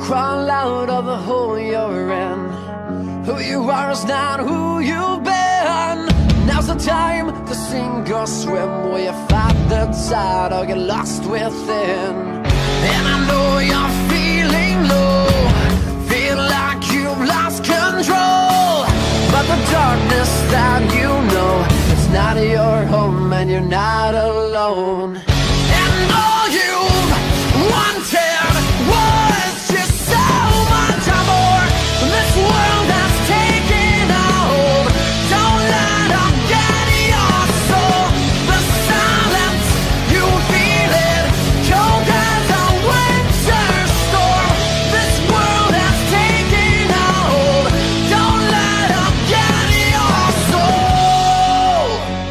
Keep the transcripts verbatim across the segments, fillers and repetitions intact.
crawl out of the hole you're in. Who you are is not who you've been. Now's the time to sink or swim. Will you fight the tide or get lost within? And I know you're feeling low, feel like you've lost control, but the darkness that you know, it's not your home and you're not alone. And all you've wanted was just so much more. This world has taken a hold. Don't let them get your soul. The silence, you feel it, cold as a winter storm. This world has taken a hold. Don't let them get your soul.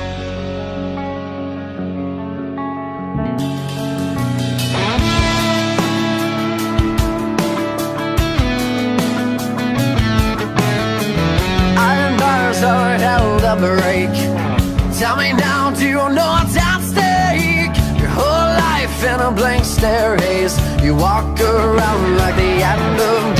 Iron bars are held up a break. Tell me now, do you know what's at stake? Your whole life in a blank stare haze. You walk around like the end of